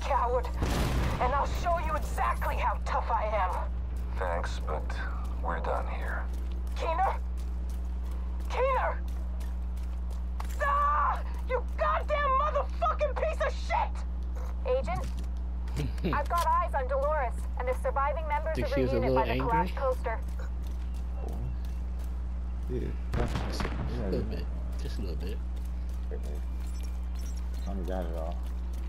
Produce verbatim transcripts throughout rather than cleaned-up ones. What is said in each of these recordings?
coward. And I'll show you exactly how tough I am. Thanks, but we're done here. Keener? Keener! Ah! You goddamn motherfucking piece of shit! Agent? I've got eyes on Dolores and the surviving members Think of she her was a unit little by the angry? collapsed coaster. Yeah, Just a little bit. Just a little bit. Only got it all.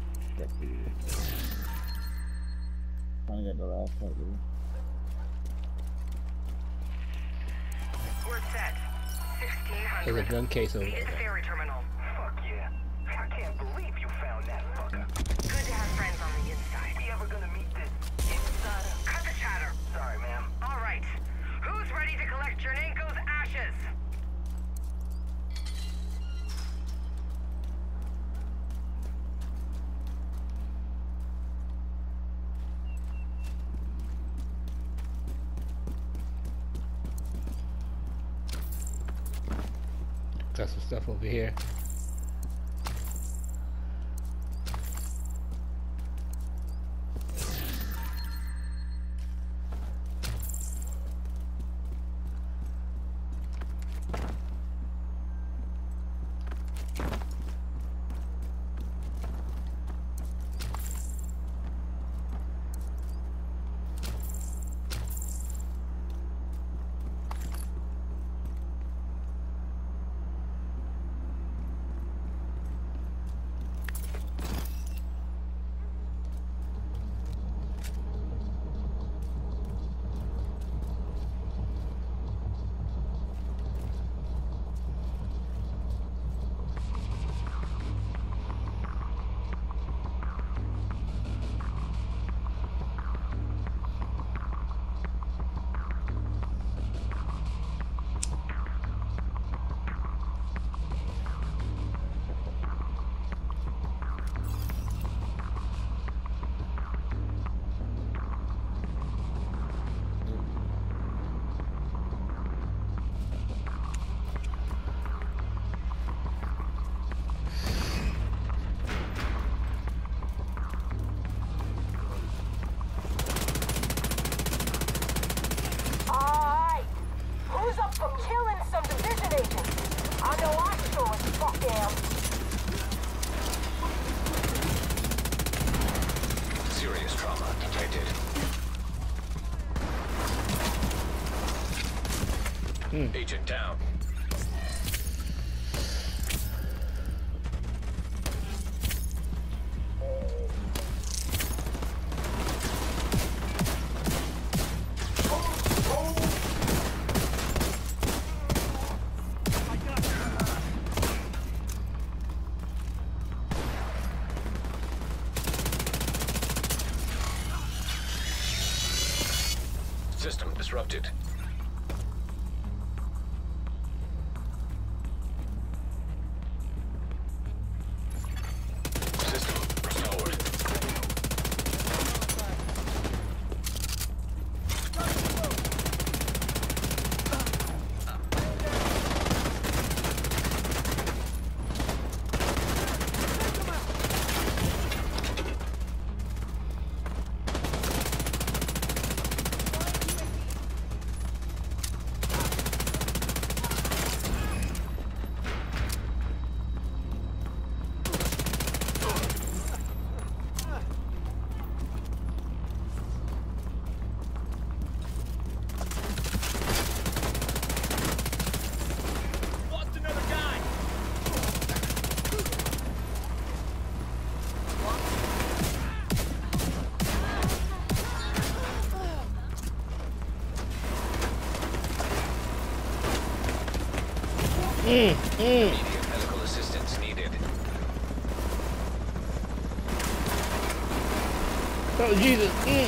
Only got the last part, dude. We're set. sixteen hundred. There's a gun case over Hit the there. ferry terminal. Fuck yeah. I can't believe you found that fucker. Good to have friends on the inside. You ever gonna meet this insider? Cut the chatter. Sorry, ma'am. All right. Who's ready to collect Chernenko's ashes? Got some stuff over here. Agent down. System disrupted. Mm, mm. Immediate medical assistance needed. Oh, Jesus. Mm.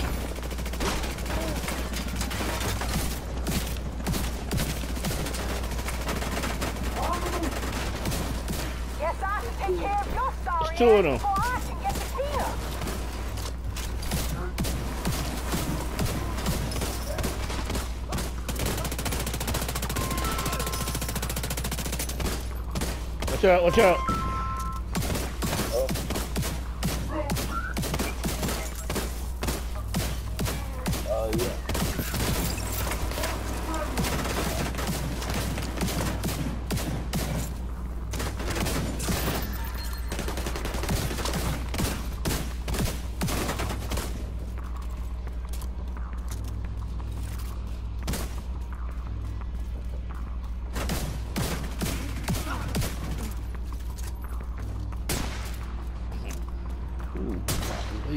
Guess I should take care of your sorry There's two of them. ass before I can get to Tina. Watch out, watch out.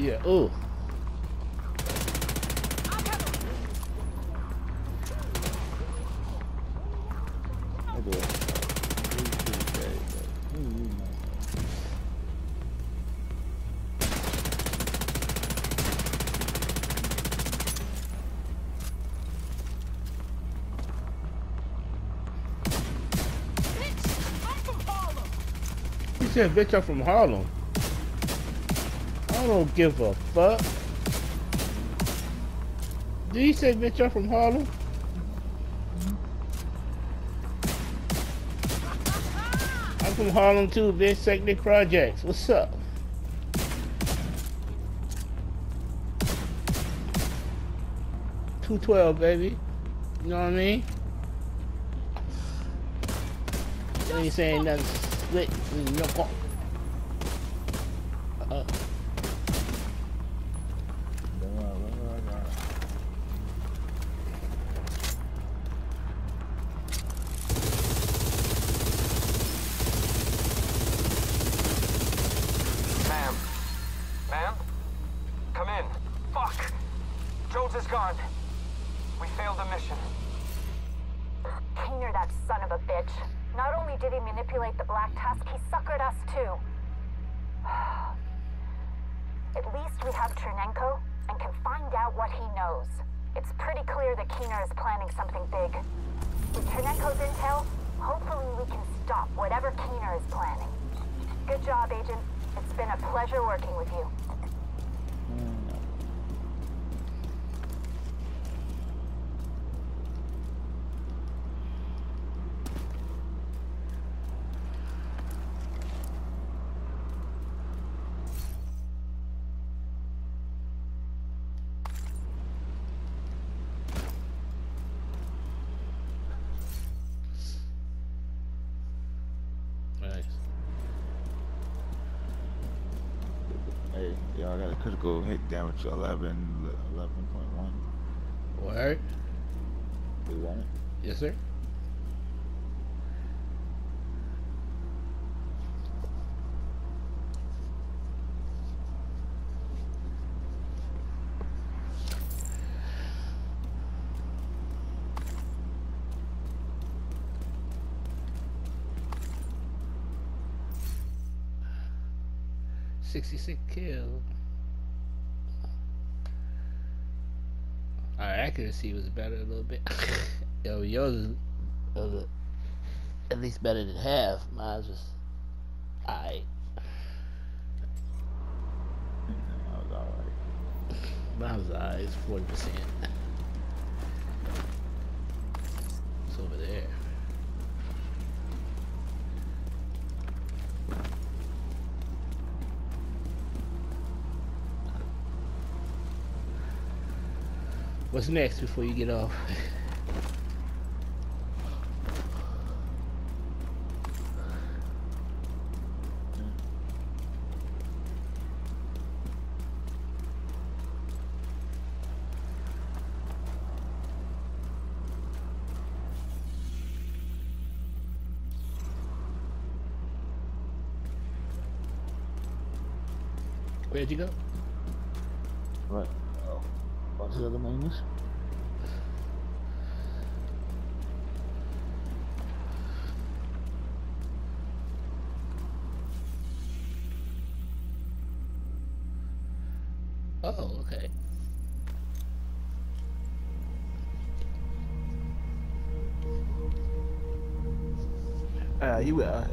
Yeah. Ooh. I do. He's pretty scary, but he- he's nice. He said, bitch, I'm from Harlem. I don't give a fuck. Did he say, bitch, I'm from Harlem? I'm from Harlem too, bitch. Second Projects. What's up? two twelve, baby. You know what I mean? You ain't saying nothing slick. No call. Uh, Ma'am. Ma'am? Come in. Fuck! Jones is gone. We failed the mission. Keener, that son of a bitch. Not only did he manipulate the Black Tusk, he suckered us too. At least we have Chernenko and can find out what he knows. It's pretty clear that Keener is planning something big. With Chernenko's intel, hopefully we can stop whatever Keener is planning. Good job, Agent. It's been a pleasure working with you. nice. Hey, y'all got a critical hit damage eleven, eleven point one. Word? You got it? Yes, sir. sixty-six kills. Our accuracy was better a little bit. Yo, yours is was at least better than half. Mine was alright. That was alright. Mine was alright. It's forty percent. It's over there. What's next before you get off? Where'd you go? What? Oh. What's the other main? Oh, okay. Uh, you went. Uh,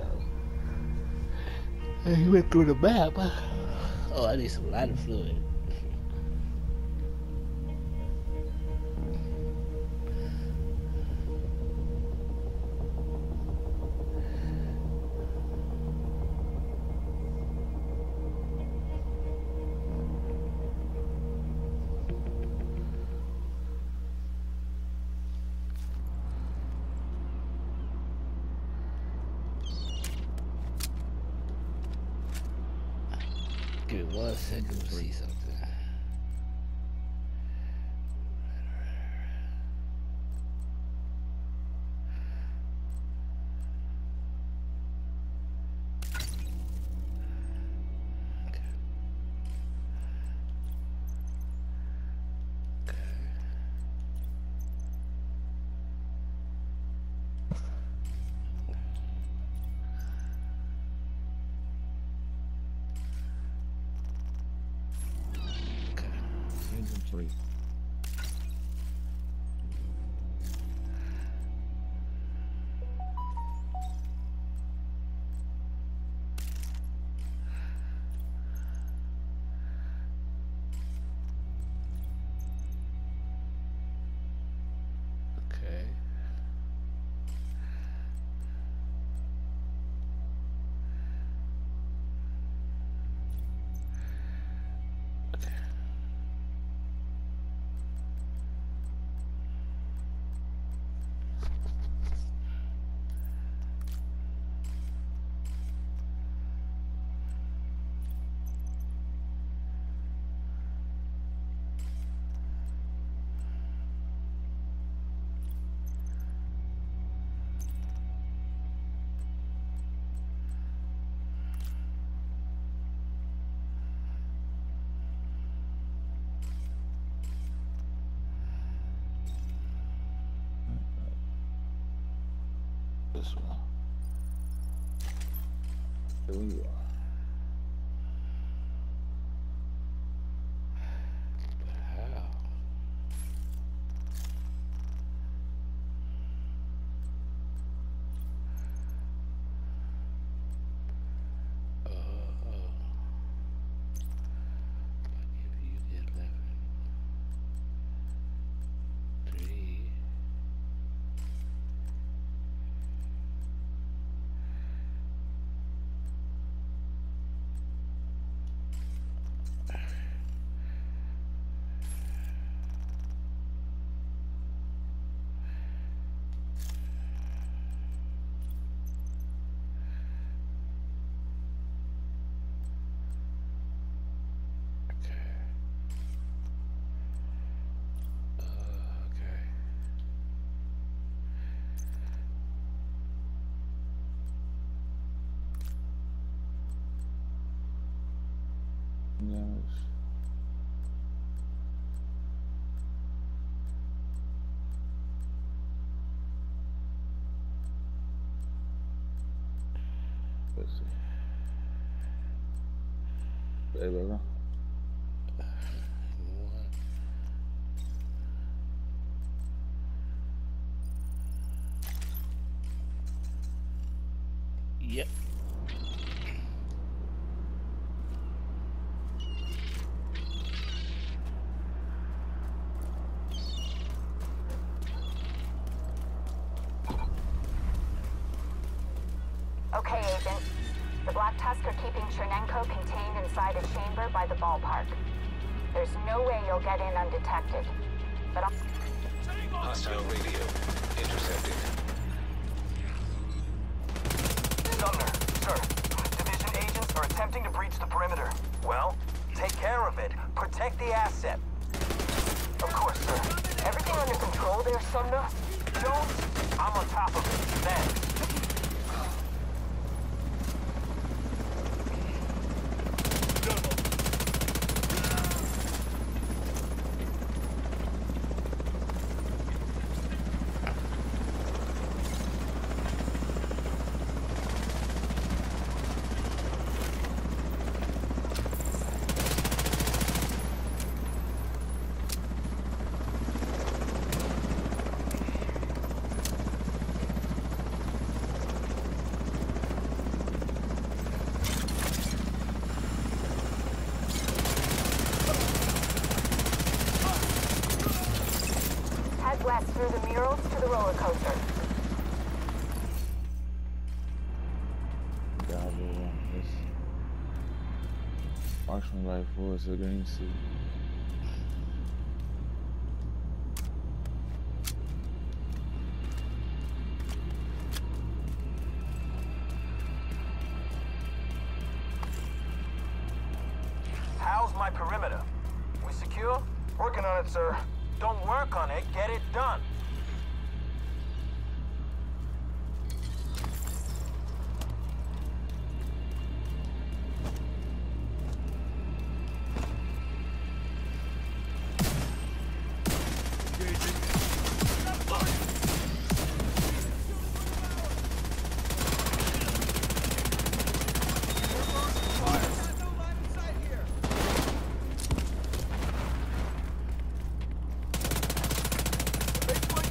you went through the map. Oh, I need some lighter fluid. Give me one second to see something. This one. Here we are. Yes. Let's see. Hey, brother. Yep. Okay, Agent. The Black Tusk are keeping Chernenko contained inside a chamber by the ballpark. There's no way you'll get in undetected. But I'll... Hostile radio intercepted. Sumner, sir. Division agents are attempting to breach the perimeter. Well, take care of it. Protect the asset. Of course, sir. Everything under control there, Sumner? Jones? I'm on top of it. Thanks. West through the murals to the roller coaster. God, bro. This marksman rifle is a green suit. How's my perimeter? We secure? Working on it, sir. Don't work on it, get it done. Make way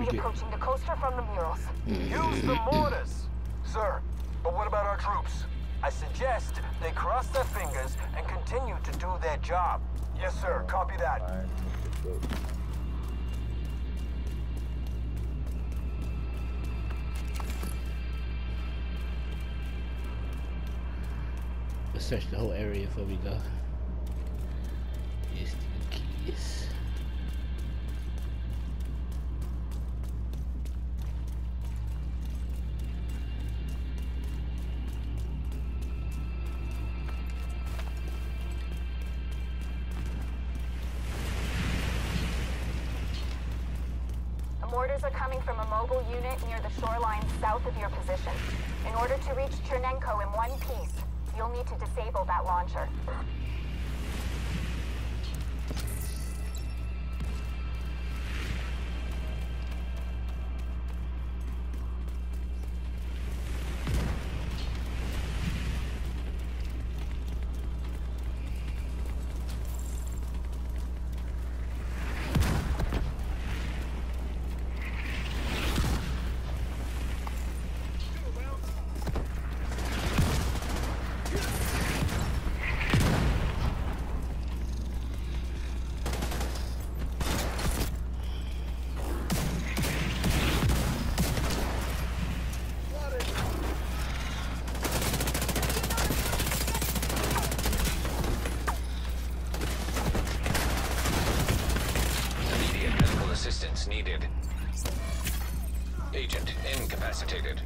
get- approaching the coaster from the murals. Use the mortars! Sir, but what about our troops? I suggest they cross their fingers and continue to do their job. Yes, sir. Copy that. Alright, let's go. Let's search the whole area before we go. Yes, the keys. The mortars are coming from a mobile unit near the shoreline south of your position. In order to reach Chernenko in one piece, you'll need to disable that launcher. Immediate medical assistance needed. Agent incapacitated.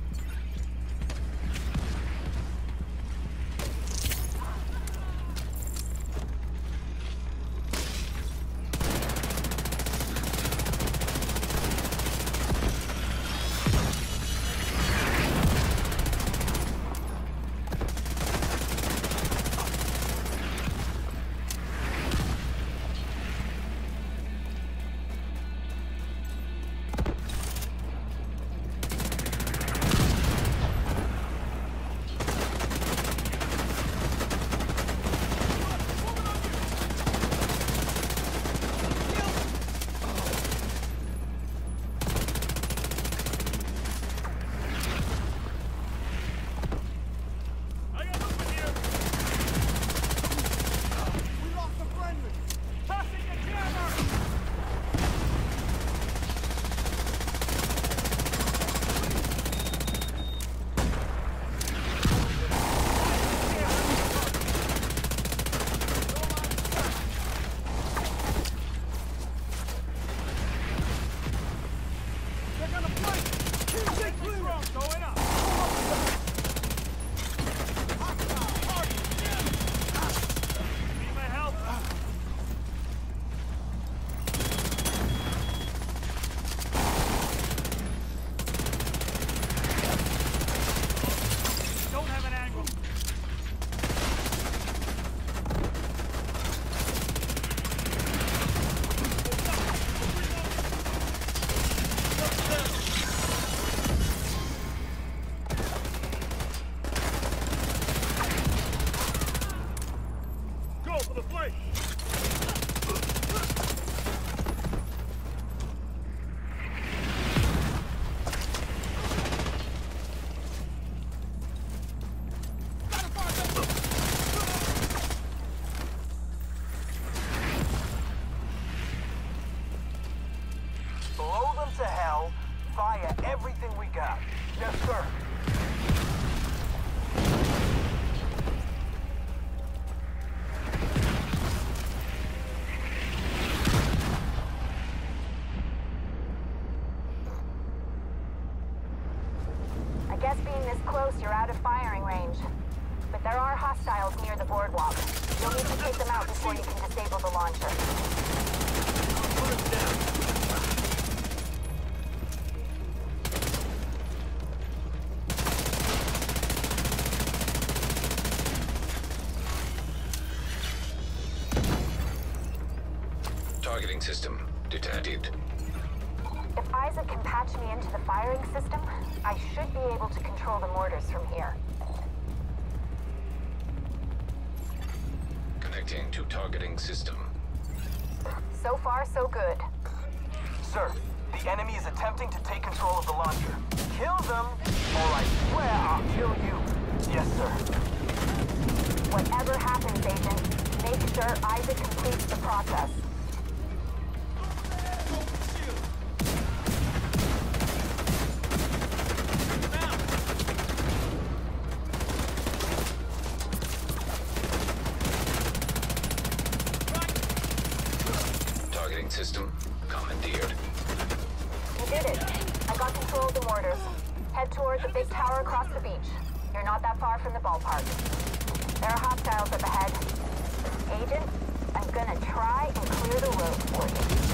To hell, fire everything we got. Yes, sir. I guess being this close, you're out of firing range. But there are hostiles near the boardwalk. You'll need to take them out before you can disable the launcher. Put us down. Targeting system detected. If Isaac can patch me into the firing system, I should be able to control the mortars from here. Connecting to targeting system. So far, so good. Sir, The enemy is attempting to take control of the launcher. Kill them, or I swear I'll kill you. Yes, sir. Whatever happens, Agent, make sure Isaac completes the process. Targeting system commandeered. You did it. I got control of the mortars. Head toward the big tower across the beach. You're not that far from the ballpark. There are hostiles up ahead. Agent, I'm gonna try and clear the road for you.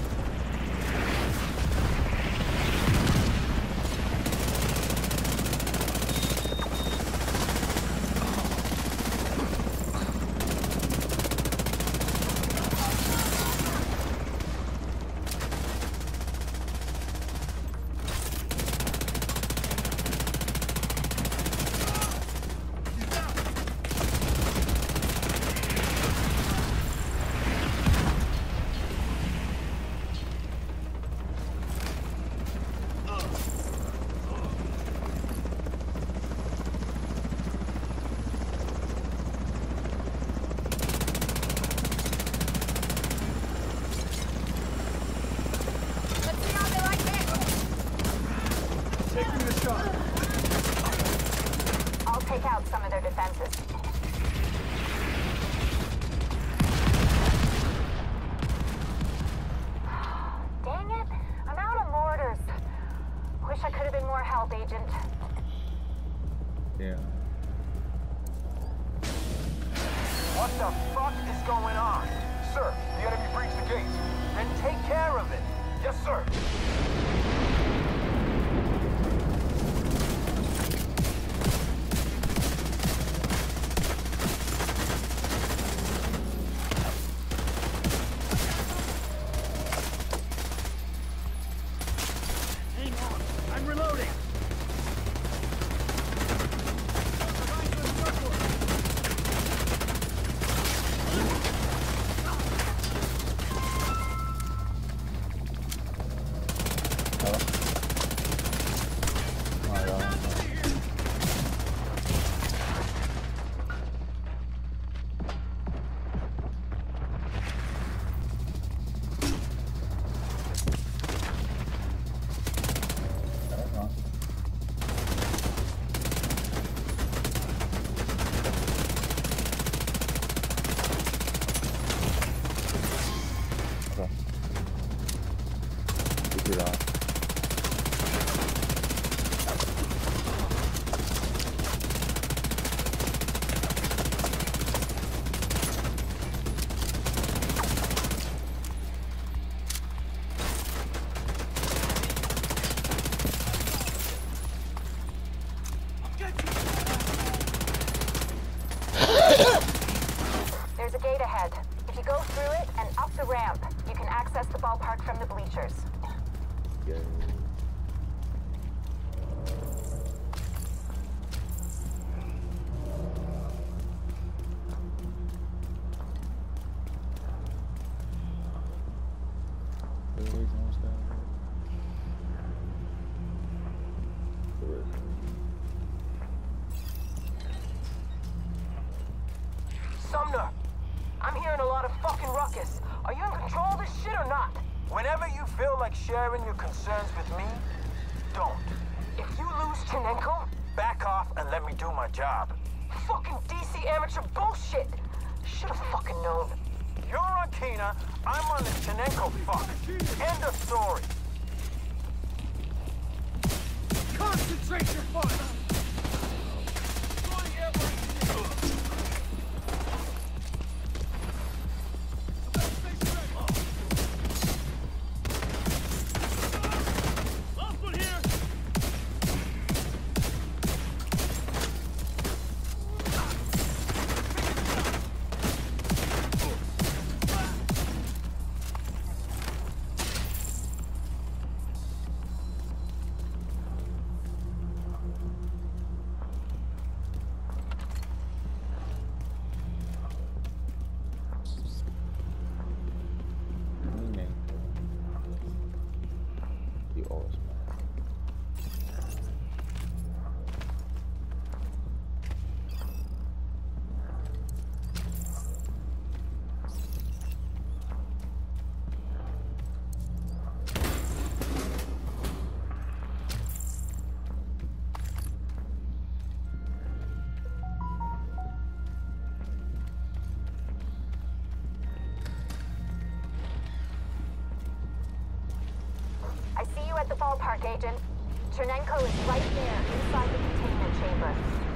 I'll take out some of their defenses. Dang it! I'm out of mortars. Wish I could have been more help, Agent. Yeah. What the fuck is going on? Sir, the enemy breached the gates. Then take care of it. Yes, sir. There's a gate ahead. If you go through it and up the ramp, you can access the ballpark from the bleachers. Yeah. Sumner, I'm hearing a lot of fucking ruckus. Are you in control of this shit or not? Whenever you feel like sharing your concerns with me, don't. If you lose Tchenenko, back off and let me do my job. Fucking D C amateur bullshit. Should've fucking known. You're on Kina, I'm on the Tchenenko fuck. End of story. Concentrate your fire! Park, Agent. Chernenko is right there, inside the containment chamber.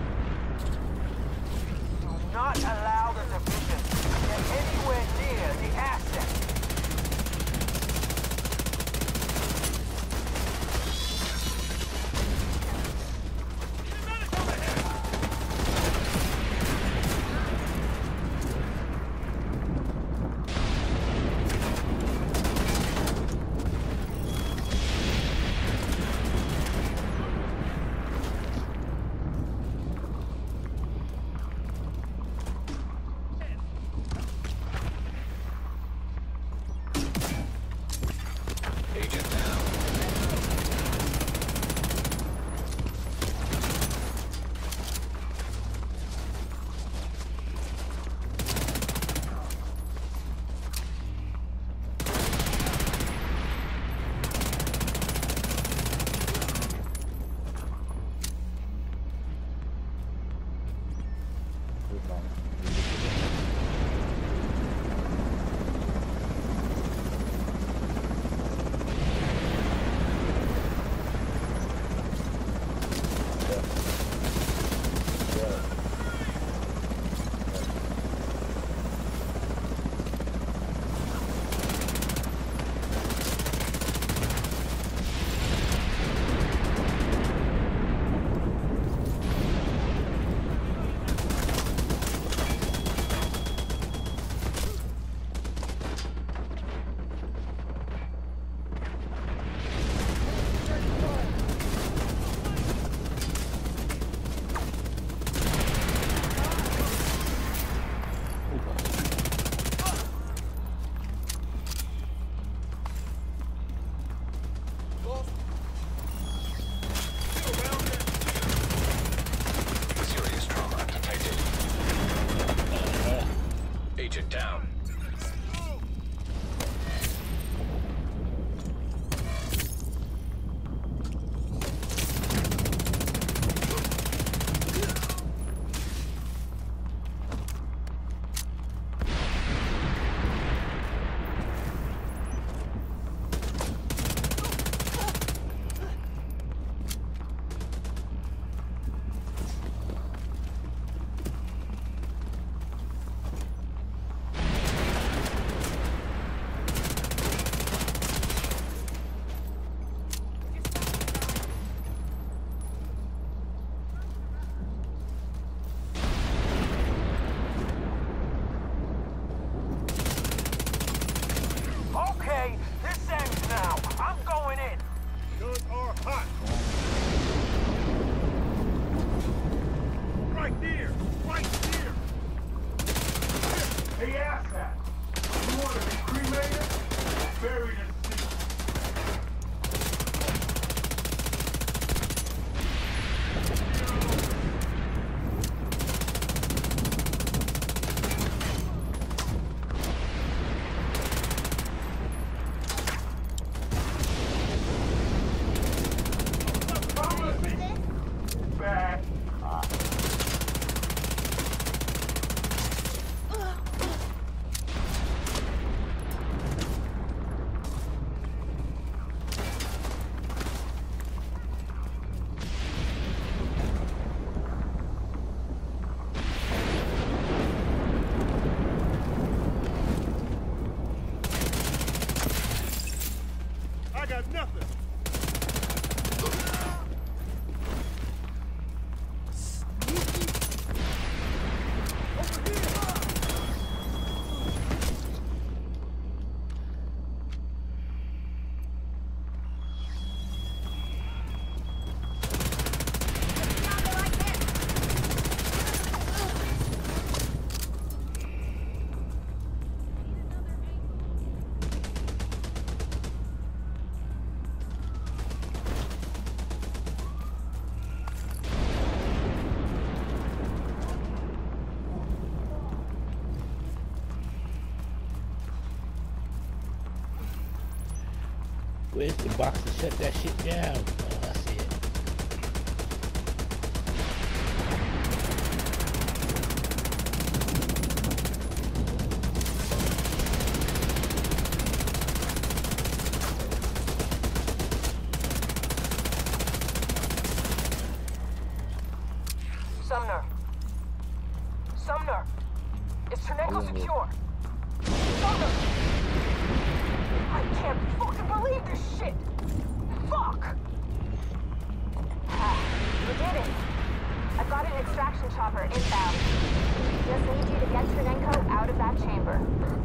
Do not allow the division to get anywhere near the asset. Where's the box to shut that shit down? Oh, I see it. Sumner. Sumner. Is Chernenko Yeah. secure? Sumner! I can't fucking believe this shit! Fuck! Ah, we did it. I've got an extraction chopper inbound. Just need you to get Chernenko out of that chamber.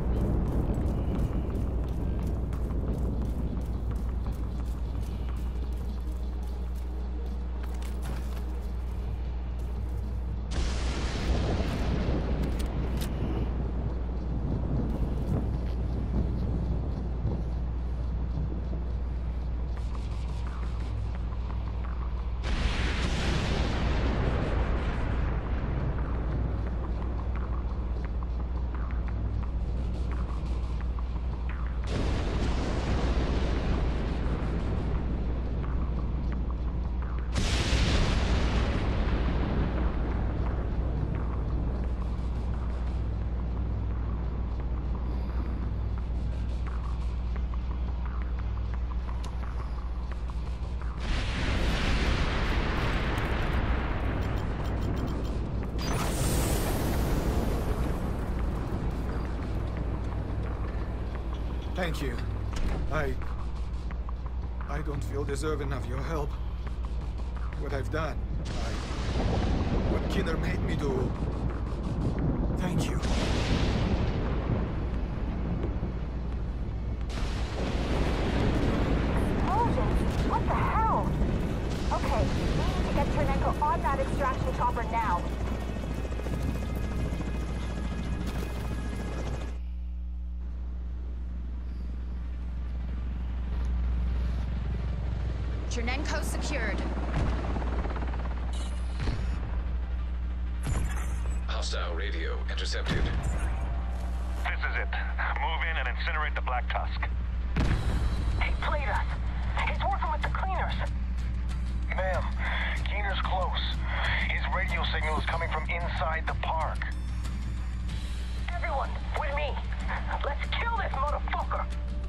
Thank you. I... I don't feel deserving of your help. What I've done, I... what Keener made me do. Thank you. Explosions? What the hell? Okay, we need to get Chernenko on that extraction chopper now. Chernenko secured. Hostile radio intercepted. This is it. Move in and incinerate the Black Tusk. He played us. He's working with the cleaners. Ma'am, Keener's close. His radio signal is coming from inside the park. Everyone, with me. Let's kill this motherfucker.